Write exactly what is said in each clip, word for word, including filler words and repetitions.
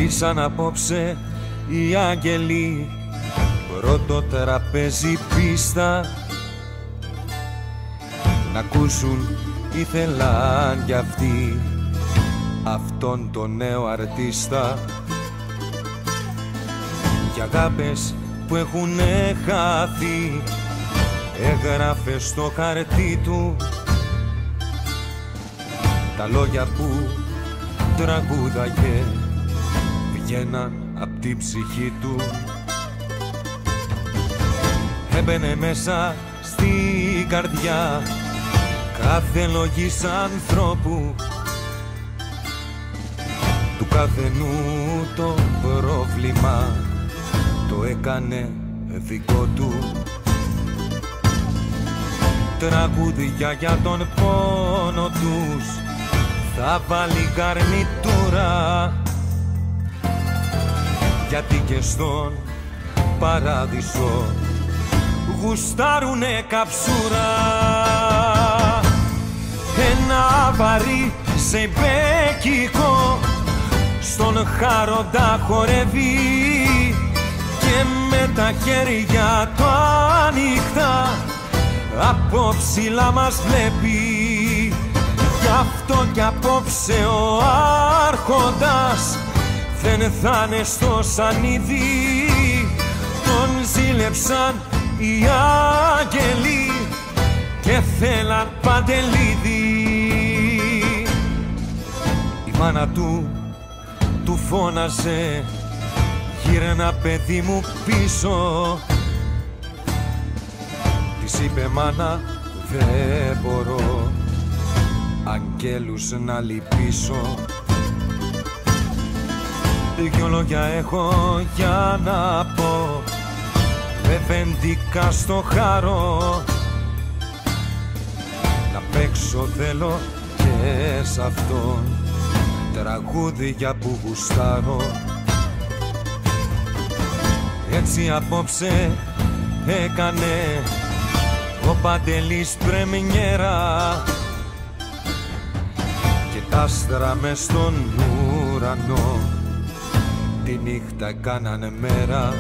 Ήρθαν απόψε οι άγγελοι, πρώτο τραπέζι πίστα, να ακούσουν ήθελαν κι αυτοί αυτόν τον νέο αρτίστα. Κι αγάπες που έχουνε χάθει έγραφε στο χαρτί του τα λόγια που τραγούδαγε βγαίναν απ' την ψυχή του. Έμπαινε μέσα στην καρδιά κάθε λογής ανθρώπου, του καθενού το πρόβλημα το έκανε δικό του. Τραγούδια για τον πόνο τους θα βάλει καρνιτούρα, γιατί και στον παράδεισο γουστάρουνε καψούρα. Ένα βαρύ σεμπέκικο στον χάροντα χορεύει και με τα χέρια του ανοιχτά από ψηλά μας βλέπει. Γι' αυτό κι απόψε ο άρχοντας δεν θα είναι στο σανίδι, τον ζήλεψαν οι άγγελοι και θέλαν παντελίδι. Η μάνα του του φώναζε γύρνα παιδί μου πίσω, της είπε μάνα δεν μπορώ αγγέλους να λυπήσω. Δυο λόγια έχω για να πω λεβεντικά στο χάρο, να παίξω θέλω και σ' αυτόν τραγούδια που γουστάρω. Έτσι απόψε έκανε ο Παντελής πρεμιέρα και τα άστρα μες στον ουρανό τη νύχτα κάνανε μέρα.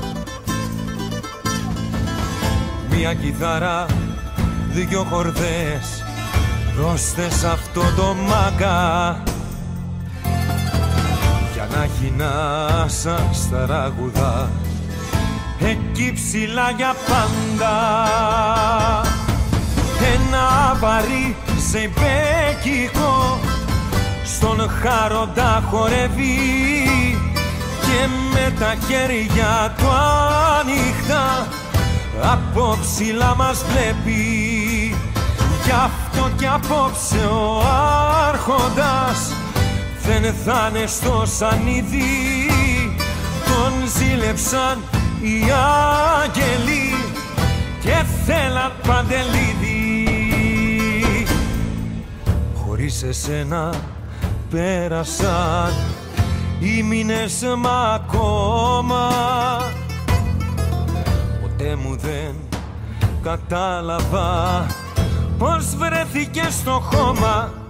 Μια κιθάρα, δυο χορδές, δώστε σ' αυτό το μάγκα για να έχει να σας τραγουδά εκεί ψηλά για πάντα. Ένα βαρύ σεμπέκικο στον χάροντα χορεύει και με τα χέρια του ανοιχτά από ψηλά μας βλέπει. Γι' αυτό κι απόψε ο άρχοντας δεν θα είναι στο σανίδι, τον ζήλεψαν οι άγγελοι και θέλαν παντελίδι. Χωρίς εσένα πέρασαν οι μήνες μ' ακόμα ποτέ μου δεν κατάλαβα πως βρέθηκε στο χώμα.